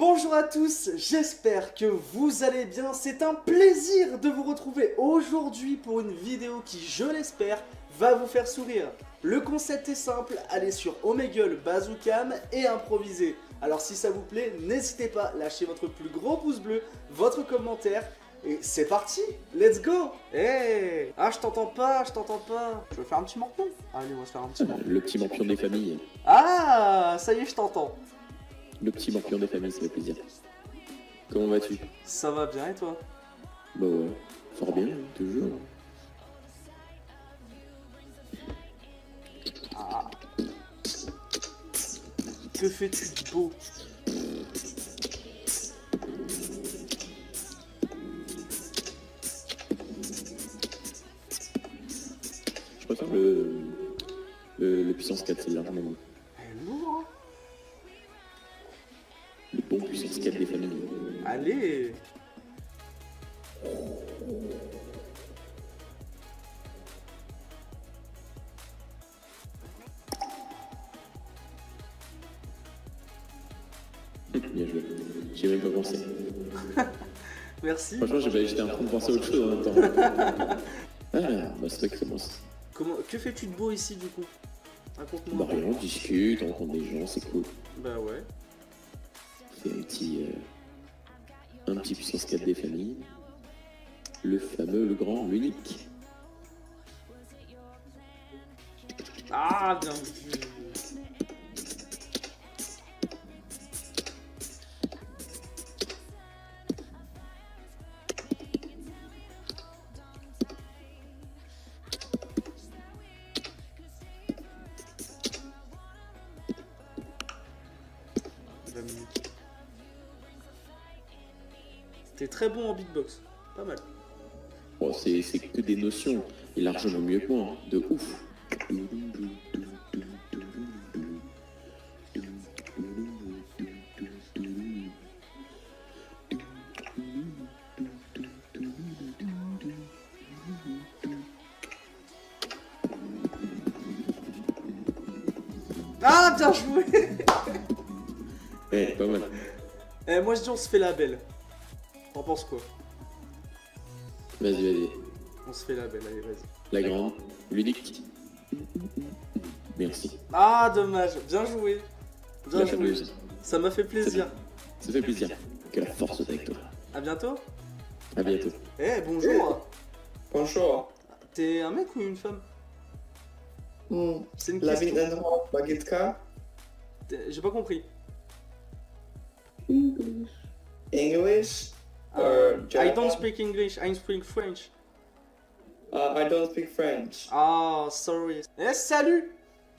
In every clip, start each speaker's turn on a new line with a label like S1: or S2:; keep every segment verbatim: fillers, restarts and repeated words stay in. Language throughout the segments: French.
S1: Bonjour à tous, j'espère que vous allez bien. C'est un plaisir de vous retrouver aujourd'hui pour une vidéo qui, je l'espère, va vous faire sourire. Le concept est simple, allez sur Omegle Bazooka et improviser. Alors si ça vous plaît, n'hésitez pas, lâchez votre plus gros pouce bleu, votre commentaire. Et c'est parti, let's go. Hey. Ah, je t'entends pas, je t'entends pas. Je veux faire un petit morpion. Allez, on va se faire un petit morpion.
S2: Le petit morpion des familles.
S1: Ah, ça y est, je t'entends.
S2: Le petit morpion des familles, ça fait plaisir. Comment vas-tu?
S1: Ça va bien et toi?
S2: Bah ouais, fort bien, toujours.
S1: Ah. Que fais-tu de beau?
S2: Je préfère le, le, le puissance quatre, c'est largement mieux.
S1: Elle est lourde, hein.
S2: Le bon puissance quatre des familles.
S1: Allez.
S2: Bien joué. J'ai même pas pensé.
S1: Merci.
S2: Franchement, j'étais en train de penser à autre chose en même temps. Ah, bah c'est toi qui commence.
S1: Comment, que fais-tu de beau ici du coup? Raconte-moi.
S2: Bah rien, on discute, on rencontre des gens, c'est cool.
S1: Bah ouais.
S2: C'est un petit, euh, un petit puissance quatre des familles. Le fameux, le grand, l'unique.
S1: Ah, bien vu. T'es très bon en beatbox, pas mal.
S2: Bon, c'est que des notions, et largement mieux que moi, hein. De ouf.
S1: Ah, bien joué.
S2: Eh, pas mal.
S1: Eh, moi je dis on se fait la belle. T'en penses quoi?
S2: Vas-y, vas-y.
S1: On se fait la belle, allez, vas-y.
S2: La grande, l'unique. Merci.
S1: Ah, dommage, bien joué. Bien
S2: La
S1: joué.
S2: fameuse.
S1: Ça m'a fait plaisir.
S2: Ça fait plaisir. Que la force soit avec toi.
S1: À bientôt.
S2: À bientôt.
S1: Eh, bonjour.
S3: Bonjour.
S1: T'es un mec ou une femme?
S3: Hmm.
S1: C'est une
S3: La
S1: question.
S3: vie d'un homme, Baguetka.
S1: T'es- J'ai pas compris.
S3: English.
S1: Uh,
S3: or
S1: I
S3: German.
S1: don't speak English, I speak French.
S3: Uh, I don't speak French.
S1: Ah, sorry. Eh, salut.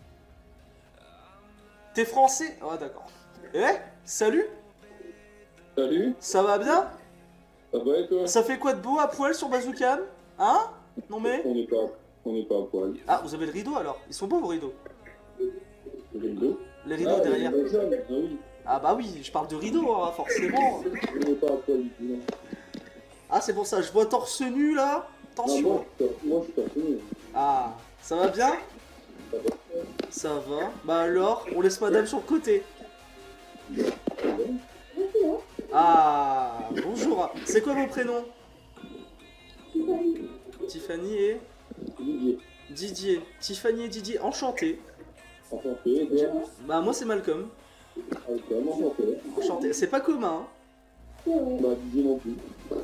S1: T'es français? Ah, d'accord. Eh, salut.
S3: Salut.
S1: Ça va bien?
S3: Ça va et toi?
S1: Ça fait quoi de beau à poil sur Bazooka? Hein? Non mais?
S3: On n'est pas, on n'est pas à poil.
S1: Ah, vous avez le rideau alors? Ils sont beaux vos rideaux?
S3: Le rideau.
S1: Les rideaux derrière.
S3: Ah oui.
S1: Ah bah oui, je parle de rideaux, hein, forcément.
S3: On n'est pas à poil du tout. non.
S1: Ah, c'est pour ça, je vois torse nu là.
S3: Non,
S1: Attention.
S3: moi, je suis- moi, je suis pas
S1: Ah, ça va bien?
S3: Ça va.
S1: Ça va. Bah alors, on laisse madame sur le côté. Ah, bonjour. C'est quoi vos prénoms? Tiffany et
S3: Didier.
S1: Didier. Tiffany et Didier, enchanté.
S3: Enchanté. Et toi?
S1: Bah moi c'est Malcolm.
S3: Malcolm, enchanté.
S1: Enchanté. C'est pas commun, hein.
S3: Bah, Didier non plus.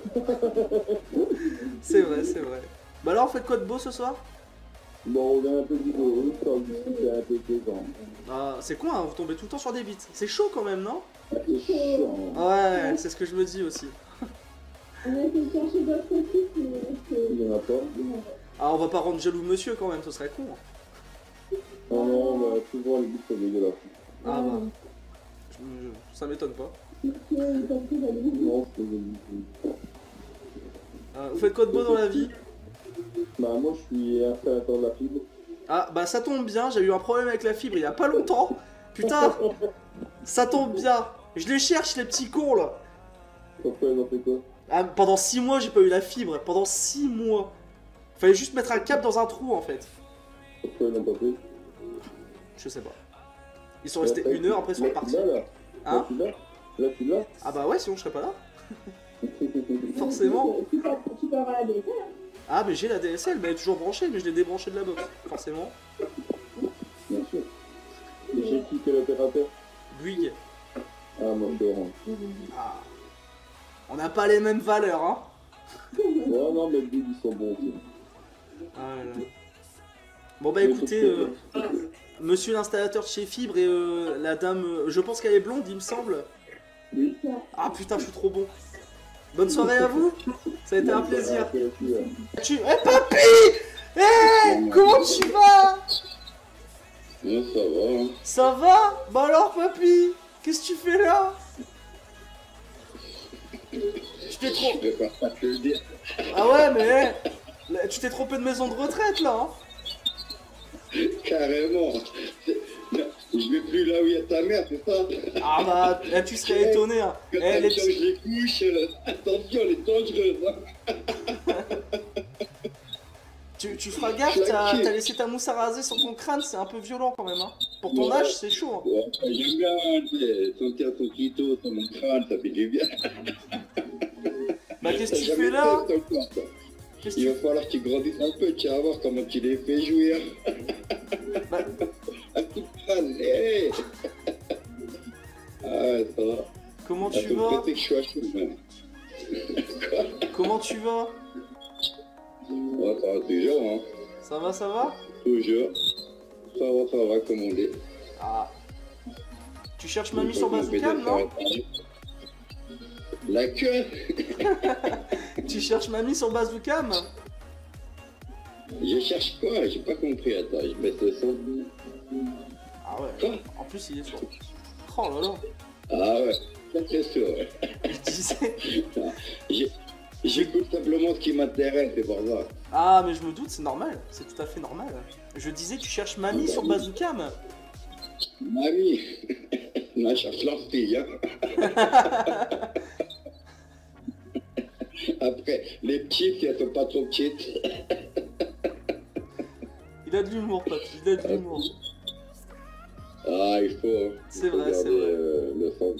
S1: C'est vrai, c'est vrai. Bah alors, faites quoi de beau ce soir?
S3: Bon, on est un peu rigolo, on discute un peu des gens.
S1: Ah, c'est quoi, hein, vous tombez tout le temps sur des beats. C'est chaud quand même, non?
S3: C'est chiant.
S1: Ouais, c'est ce que je me dis aussi.
S4: On a essayé de chercher d'autres trucs, mais
S3: Il y en a pas.
S1: Ah, on va pas rendre jaloux monsieur quand même, ce serait con.
S3: Non, non, bah, souvent les bouts sont dégueulasses.
S1: Ah bah, je me- ça m'étonne pas.
S3: Non, c'est dégueulasse.
S1: Euh, vous faites quoi de beau dans la vie?
S3: Bah, moi, je suis installateur de la fibre.
S1: Ah, bah ça tombe bien, j'ai eu un problème avec la fibre il y a pas longtemps. Putain, ça tombe bien. Je les cherche les petits cons là.
S3: Pourquoi ils ont fait quoi?
S1: Ah, pendant six mois j'ai pas eu la fibre, pendant six mois. Fallait juste mettre un câble dans un trou en fait.
S3: Pourquoi ils l'ont pas fait?
S1: Je sais pas. Ils sont restés une heure, après ils sont
S3: Là,
S1: repartis.
S3: tu l'as, là.
S1: Hein?
S3: Là, tu l'as. Là, tu l'as.
S1: Ah bah ouais, sinon je serais pas là. Forcément.
S4: Tu peux, tu peux avoir la D S L. Hein.
S1: Ah mais j'ai la D S L, mais elle est toujours branchée, mais je l'ai débranchée de la box, forcément.
S3: Bien sûr. Et chez qui quel opérateur?
S1: Bouygues.
S3: Ah, moi, je suis Orange.
S1: Ah. On n'a pas les mêmes valeurs, hein.
S3: Non, non, mais Bouygues, ils sont bons aussi.
S1: Ah là là. Bon bah écoutez, euh, monsieur l'installateur de chez Fibre et euh, la dame, euh, je pense qu'elle est blonde, il me semble.
S3: Oui.
S1: Ah putain, je suis trop bon. Bonne soirée à vous. Ça a été un plaisir. Tu... Eh papy, eh, comment tu vas?
S2: Non, ça va. Hein.
S1: Ça va? Bah alors papy, qu'est-ce que tu fais là? Je t'ai trop...
S2: Je préfère pas te le dire.
S1: Ah ouais mais eh, là, tu t'es trompé de maison de retraite là, hein.
S2: Carrément. Non, je vais plus là où il y a ta mère, c'est ça?
S1: Ah bah, là, tu serais étonné, hein.
S2: Quand
S1: Eh, les
S2: tu
S1: petits-
S2: changes les couches, euh, attention, elle est dangereuse. Hein.
S1: tu, tu feras gaffe, t'as t'as laissé ta mousse à raser sur ton crâne, c'est un peu violent quand même, hein. Pour ton
S2: Ouais.
S1: âge, c'est chaud, hein.
S2: Ouais, j'aime bien, tu sais, sentir ton clito sur mon crâne, ça fait du bien.
S1: Bah qu'est-ce que
S2: T'as
S1: tu
S2: jamais
S1: fais là?
S2: fait, toi, quoi.
S1: Qu'est-ce que
S2: Il
S1: tu...
S2: va falloir que tu grandisses un peu, tu vas voir comment tu les fais jouir.
S1: Bah,
S2: Un petit crâne, hé. Ah ouais, ça va.
S1: comment
S2: Ça
S1: tu
S2: fait
S1: vas?
S2: péter que je suis à chaud, même.
S1: Comment tu vas?
S2: Ouais, ça va toujours, hein.
S1: Ça va, ça va?
S2: Toujours. Ça va, ça va, comme on dit.
S1: Ah. Tu cherches mamie sur Bazooka, non?
S2: La queue.
S1: Tu cherches mamie sur Bazooka?
S2: Je cherche quoi? J'ai pas compris, attends, je mets le son.
S1: Ah ouais,
S2: Quoi?
S1: en plus il est sourd. Oh là là.
S2: Ah ouais, ça c'est sûr, ouais.
S1: Je disais...
S2: J'ai- J'écoute simplement ce qui m'intéresse, c'est pour ça.
S1: Ah mais je me doute, c'est normal, c'est tout à fait normal. Je disais, tu cherches mamie sur Bazooka?
S2: Mamie, non, je cherche leur fille, hein. Après, les petites, si elles sont pas trop petites.
S1: Il a de l'humour, papy, il a de l'humour.
S2: Ah, il faut. hein.
S1: C'est
S2: Il faut
S1: vrai, c'est
S2: garder,
S1: vrai.
S2: euh, le sens.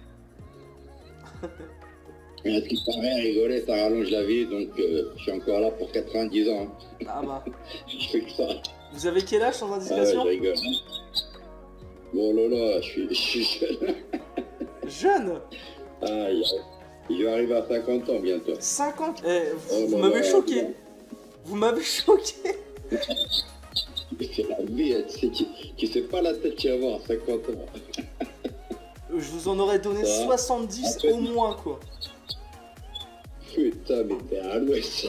S2: Et à ce qui paraît, rigoler, ça rallonge la vie, donc euh, je suis encore là pour quatre-vingt-dix ans. hein.
S1: Ah bah.
S2: Je fais que ça.
S1: Vous avez quel âge sans
S2: Ah ouais,
S1: indiscrétion?
S2: je rigole. Bon là là, je suis, je suis jeune.
S1: Jeune?
S2: Ah, il- je vais arriver à cinquante ans bientôt.
S1: cinquante? Eh, vous,
S2: Oh
S1: vous
S2: là
S1: m'avez
S2: là,
S1: choqué.
S2: là.
S1: Vous m'avez choqué.
S2: C'est la vie, hein, tu sais, tu, tu sais pas la tête que tu vas avoir à cinquante ans.
S1: Je vous en aurais donné
S2: Ça va.
S1: soixante-dix
S2: Après-
S1: au moins, quoi.
S2: Putain, mais t'es à l'ouest.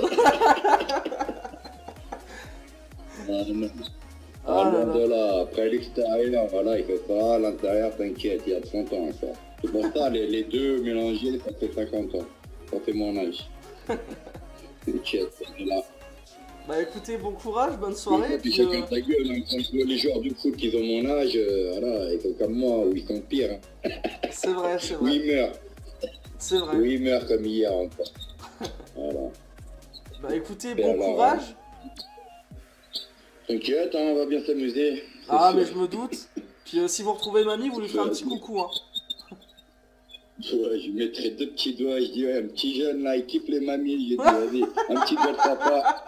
S2: Ah non.
S1: Ah
S2: Ah,
S1: là
S2: loin de là. Après l'extérieur, voilà, il fait ça. L'intérieur, t'inquiète, il y a trente ans encore. C'est pour ça, les, les deux mélangés, ça fait cinquante ans. Ça fait mon âge. T'inquiète, on est là.
S1: Bah écoutez, bon courage, bonne soirée.
S2: Et puis
S1: puis,
S2: chacun
S1: euh,
S2: ta gueule, hein. Quand je vois les joueurs du foot qui ont mon âge, euh, voilà, ils sont comme moi, ou ils sont pires. Hein.
S1: C'est vrai, c'est
S2: Ou
S1: vrai.
S2: ils meurent.
S1: C'est vrai.
S2: Ou ils meurent comme hier encore. Voilà.
S1: Bah écoutez,
S2: Et
S1: bon
S2: alors,
S1: courage.
S2: T'inquiète, hein, on va bien s'amuser. c'est
S1: Ah
S2: sûr.
S1: mais je me doute. Puis euh, si vous retrouvez mamie, vous lui ferez un petit coucou, hein.
S2: Ouais, je lui mettrai deux petits doigts, je dis ouais, un petit jeune là, il kiffe les mamies, j'ai dit vas-y, un petit doigt de papa.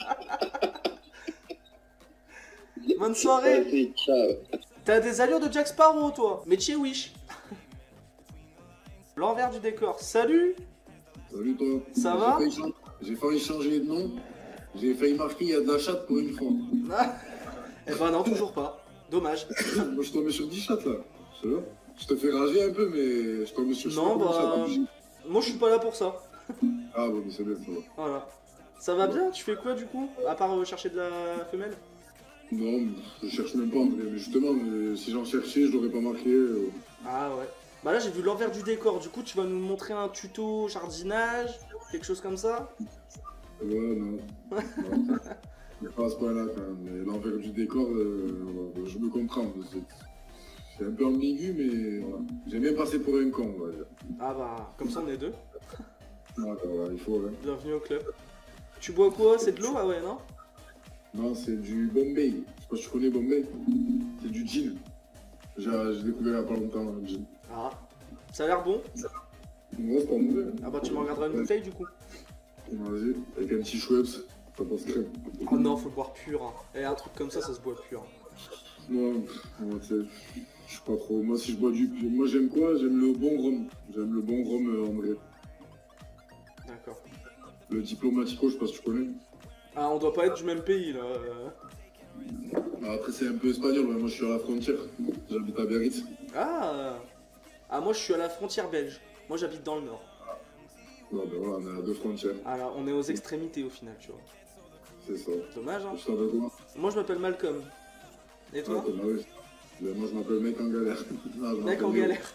S1: Bonne soirée.
S2: Vas-y, ciao.
S1: T'as des allures de Jack Sparrow, toi. Mais chez Wish. L'envers du décor. Salut.
S5: Salut toi.
S1: Ça
S5: J'ai
S1: va
S5: failli chan- J'ai failli changer de nom. J'ai failli marquer il y a de la chatte pour une fois.
S1: Ah. Eh ben non, toujours pas. Dommage.
S5: Moi je tombais sur dix chattes là. C'est vrai. Je te fais rager un peu mais je tombe sur je sais
S1: Non,
S5: pas comment
S1: bah...
S5: ça bouge.
S1: Moi je suis pas là pour ça.
S5: Ah bon mais c'est bien ça va.
S1: Voilà. Ça va bien? Tu fais quoi du coup? À part euh, chercher de la femelle?
S5: Non, mais je cherche même pas en vrai. Mais justement, mais si j'en cherchais, je l'aurais pas marqué. euh.
S1: Ah ouais. Bah là j'ai vu l'envers du décor. Du coup tu vas nous montrer un tuto jardinage, quelque chose comme ça?
S5: Ouais, non. non. Mais pas à ce point-là quand même. Mais l'envers du décor, euh, voilà, je me comprends. C'est- C'est un peu ambigu, mais voilà. J'aime bien passer pour un con, on va dire.
S1: Ah bah comme ça on est deux.
S5: Voilà, voilà, il faut, hein.
S1: Bienvenue au club. Tu bois quoi? C'est de l'eau? Ah ouais non?
S5: Non, c'est du Bombay. Je sais pas si tu connais Bombay. C'est du gin. J'ai j'ai découvert il y a pas longtemps, le gin.
S1: Ah. Ça a l'air bon.
S5: Moi, c'est pas mauvais.
S1: Ah bah tu me regarderas une bouteille du coup.
S5: Vas-y, avec un petit Schweppes, ça passe crème.
S1: Oh non, faut le boire pur. Hein. Et un truc comme ça, ça se boit pur.
S5: Moi, moi tu sais, je suis pas trop. Moi, si je bois du. Moi, j'aime quoi? J'aime le bon rhum. J'aime le bon rhum euh, en vrai.
S1: D'accord.
S5: Le diplomatico, je sais pas si tu connais.
S1: Ah, on doit pas être du même pays là.
S5: Ah, après, c'est un peu espagnol, mais moi, je suis à la frontière. J'habite à Biarritz.
S1: Ah Ah, moi je suis à la frontière belge. Moi j'habite dans le nord.
S5: Ah, ben voilà, on est à deux frontières.
S1: Ah là, on est aux extrémités au final, tu vois.
S5: C'est ça.
S1: Dommage, hein.
S5: Je t'appelle comment?
S1: Moi je m'appelle Malcolm. Et toi?
S5: Ah, bah oui. Ben, moi, je m'appelle Mec en galère. Non, je
S1: Mec
S5: m'appelle
S1: en
S5: Léo.
S1: galère.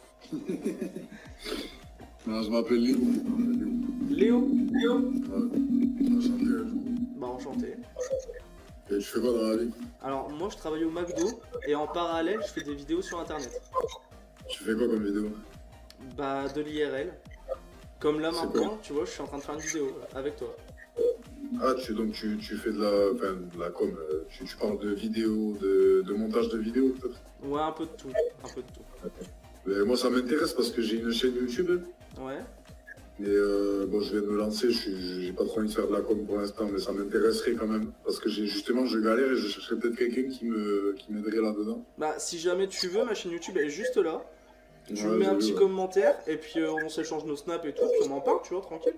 S5: Non, je m'appelle Léo.
S1: Léo? Léo?
S5: Ouais. Enchanté.
S1: Bah enchanté.
S5: Et tu fais quoi dans la vie?
S1: Alors moi je travaille au McDo et en parallèle je fais des vidéos sur internet.
S5: Tu fais quoi comme vidéo?
S1: Bah de l'I R L. Comme là
S5: C'est
S1: maintenant,
S5: quoi?
S1: tu vois, je suis en train de faire une vidéo avec toi.
S5: Ah, tu, donc tu, tu fais de la, enfin, de la com, euh, tu, tu parles de vidéo, de, de montage de vidéo peut-être?
S1: Ouais, un peu de tout, un peu de tout.
S5: Mais moi ça m'intéresse parce que j'ai une chaîne YouTube
S1: Ouais.
S5: et euh, bon, je vais me lancer, je suis- j'ai pas trop envie de faire de la com pour l'instant, mais ça m'intéresserait quand même parce que j'ai justement je galère et je chercherais peut-être quelqu'un qui me qui m'aiderait là-dedans.
S1: Bah si jamais tu veux, ma chaîne YouTube elle est juste là. Tu
S5: Ouais,
S1: me mets un
S5: j'ai
S1: petit
S5: vu, ouais.
S1: commentaire et puis euh, on s'échange nos snaps et tout, puis on en parle, tu vois, tranquille.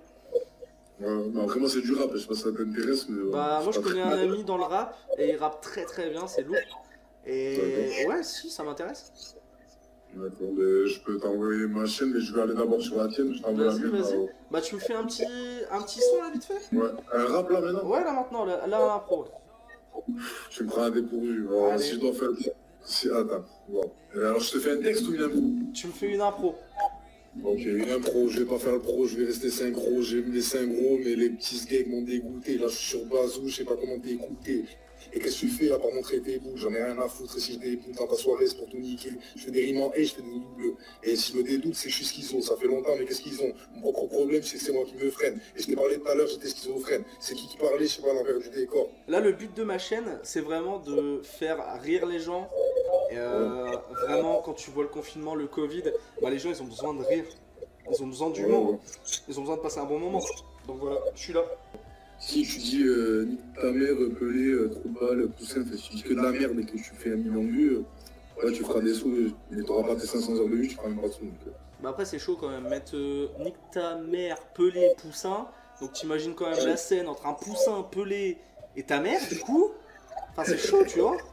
S5: Ouais, mais après moi c'est du rap, je sais pas si ça t'intéresse, mais...
S1: Bah
S5: ouais,
S1: moi je
S5: pas
S1: connais
S5: très-
S1: un ami dans le rap et il rappe très très bien, c'est lourd. Et
S5: D'accord.
S1: ouais, si, ça m'intéresse.
S5: D'accord, mais je peux t'envoyer ma chaîne, mais je vais aller d'abord sur la tienne, je t'envoie la
S1: Vas-y,
S5: mienne.
S1: vas-y.
S5: alors.
S1: Bah tu me fais un petit un petit son là vite fait.
S5: Ouais, un rap là maintenant?
S1: Ouais là maintenant, là, là un pro.
S5: Tu me prends un dépourvu. Alors,
S1: Allez.
S5: si je dois faire... Si... Attends, bon. Et alors je te fais un texte ou une impro?
S1: Tu me fais une impro.
S5: Ok, une impro, je vais pas faire le pro, je vais rester synchro, j'ai mis les synchros, mais les petits gags m'ont dégoûté, là je suis sur Bazou, je sais pas comment t'écouter. Et qu'est-ce que tu fais à part montrer tes bouts? J'en ai rien à foutre, et si je déboute dans ta soirée, c'est pour tout niquer. Je fais des rimes en et, je fais des doubles. Et si je me dédoute, c'est que je suis schizo, ça fait longtemps, mais qu'est-ce qu'ils ont? Mon propre problème, c'est que c'est moi qui me freine. Et je t'ai parlé tout à l'heure, j'étais schizophrène. C'est qui qui parlait, je sais pas, à l'envers du décor.
S1: Là le but de ma chaîne, c'est vraiment de faire rire les gens. Et euh, vraiment quand tu vois le confinement, le Covid, bah les gens ils ont besoin de rire. Ils ont besoin d'humour. Ils ont besoin de passer un bon moment. Donc voilà, je suis là.
S5: Si tu dis euh, nique ta mère, Pelé, euh, Troubal, Poussin, si tu dis que de la merde et que tu fais un million de vues, euh, ouais, tu feras des sous, euh, mais t'auras pas tes cinq cents heures de vues, tu feras même pas de sous. Donc, euh.
S1: Bah après c'est chaud quand même, mettre euh, nique ta mère, Pelé, Poussin. Donc t'imagines quand même la scène entre un Poussin, Pelé et ta mère du coup. Enfin c'est chaud tu vois.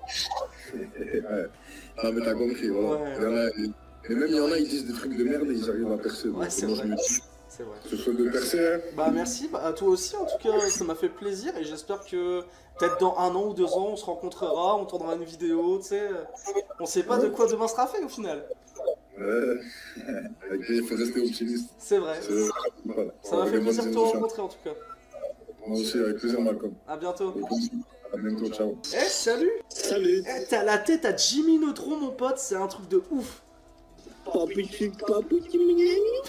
S5: Ouais. Ah mais t'as compris, voilà.
S1: Ouais.
S5: Il y en a- et même il y en a, ils disent des trucs de merde et ils arrivent à percer.
S1: Ouais,
S5: Donc,
S1: c'est
S5: moi,
S1: vrai.
S5: je me dis,
S1: C'est vrai.
S5: ce soit de percer, hein.
S1: Bah merci, bah, à toi aussi en tout cas, ça m'a fait plaisir et j'espère que peut-être dans un an ou deux ans on se rencontrera, on tournera une vidéo, tu sais. On sait pas de quoi demain sera fait au final.
S5: Ouais. Avec lui, il faut rester optimiste.
S1: C'est vrai.
S5: C'est- Voilà.
S1: Ça m'a
S5: Ouais,
S1: fait
S5: les
S1: plaisir
S5: bonnes
S1: de te
S5: émotions.
S1: rencontrer en tout cas.
S5: Moi aussi, avec plaisir, Malcolm.
S1: À bientôt.
S5: À bientôt, ciao.
S1: Eh salut.
S2: Salut.
S1: Eh t'as la tête à Jimmy Neutron mon pote, c'est un truc de ouf.
S2: Papuchi, papuchi, mignoni.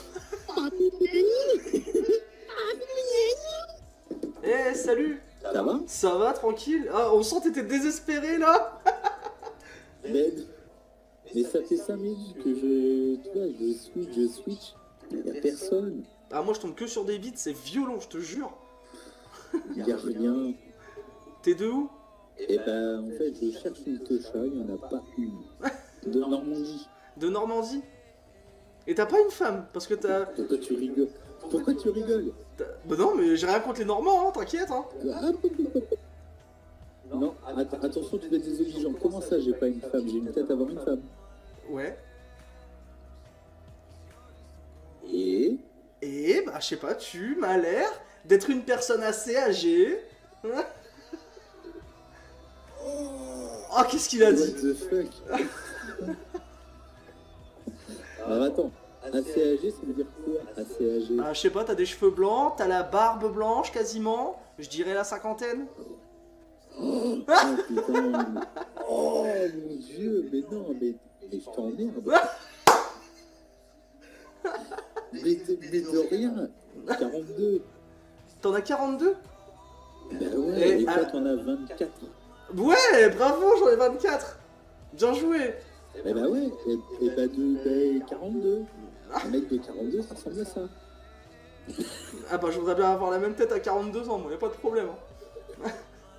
S1: Eh salut.
S2: Ça va?
S1: Ça va tranquille? Ah on sent que t'étais désespéré là.
S2: Ben, mais ça fait cinq minutes que je, tu vois, je switch, je switch, il y a personne,
S1: Ah moi je tombe que sur des beats, c'est violent je te jure.
S2: il y a rien.
S1: T'es de où?
S2: Et ben, en fait, je cherche une techa, il n'y en a pas une. De Normandie.
S1: De Normandie? Et t'as pas une femme? Parce que t'as...
S2: Pourquoi tu rigoles? Pourquoi tu rigoles?
S1: t'as- Bah non mais j'ai rien contre les Normands hein, t'inquiète hein.
S2: Ah, non, att- attention, tu vas être désobligeant. Comment ça, j'ai pas une femme? J'ai une tête à avoir une femme.
S1: Ouais.
S2: Et
S1: Et bah je sais pas, tu m'as l'air d'être une personne assez âgée. Hein. Oh qu'est-ce qu'il a
S2: what
S1: dit?
S2: the fuck? Alors attends, assez âgé, ça veut dire quoi? Assez âgé.
S1: Ah je sais pas, t'as des cheveux blancs, t'as la barbe blanche quasiment. Je dirais la cinquantaine.
S2: Oh putain. Oh mon dieu, mais non, mais, mais je t'emmerde. mais, de, mais de rien. quarante-deux.
S1: T'en as quarante-deux?
S2: Bah ouais,
S1: Et
S2: et toi
S1: à-
S2: t'en as vingt-quatre.
S1: Ouais, bravo, j'en ai vingt-quatre. Bien joué.
S2: Eh bah ouais, et, et bah de bah, quarante-deux.
S6: Un mec de quarante-deux, ça ressemble à ça.
S1: Ah bah je voudrais bien avoir la même tête à quarante-deux ans, moi, y a pas de problème. Hein.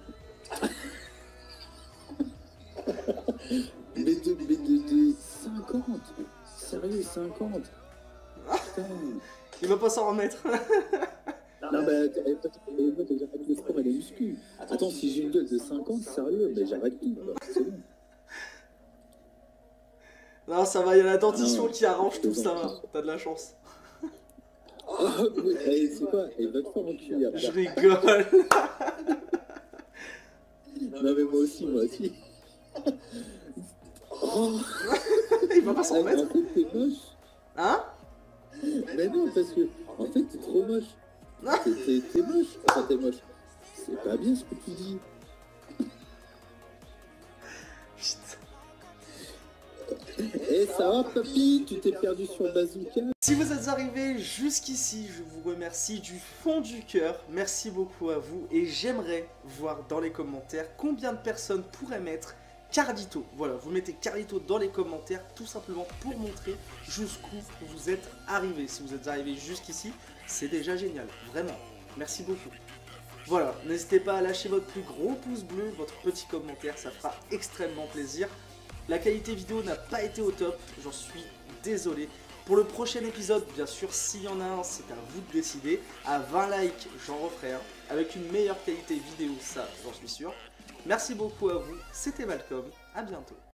S6: Mais de, mais de, de cinquante. Sérieux, cinquante. Putain.
S1: Il va pas s'en remettre.
S6: Non mais j'arrête le sport et les muscles. Attends, si j'ai une gueule de cinquante, sérieux, mais j'arrête tout. C'est bon.
S1: Non, ça va, il y a la dentition
S6: Non,
S1: qui arrange
S6: c'est
S1: tout,
S6: bon.
S1: ça va. T'as de la chance.
S6: Oh, mais hey, c'est quoi? Elle va te faire enculer après.
S1: Je rigole.
S6: Non mais moi aussi, moi aussi. Oh.
S1: Il va pas s'en
S6: En
S1: remettre.
S6: fait, t'es moche.
S1: Hein?
S6: Mais non, parce que, en fait, t'es trop moche.
S1: Non.
S6: T'es, t'es, t'es moche. Enfin, t'es moche. C'est pas bien ce que tu dis. Eh, ça va, papy? Tu t'es perdu sur Bazooka?
S1: Si vous êtes arrivés jusqu'ici, je vous remercie du fond du cœur. Merci beaucoup à vous. Et j'aimerais voir dans les commentaires combien de personnes pourraient mettre Carlito. Voilà, vous mettez Carlito dans les commentaires, tout simplement pour montrer jusqu'où vous êtes arrivés. Si vous êtes arrivés jusqu'ici, c'est déjà génial. Vraiment, merci beaucoup. Voilà, n'hésitez pas à lâcher votre plus gros pouce bleu, votre petit commentaire, ça fera extrêmement plaisir. La qualité vidéo n'a pas été au top, j'en suis désolé. Pour le prochain épisode, bien sûr, s'il y en a un, c'est à vous de décider. À vingt likes, j'en referai un. Avec une meilleure qualité vidéo, ça, j'en suis sûr. Merci beaucoup à vous, c'était Malcolm, à bientôt.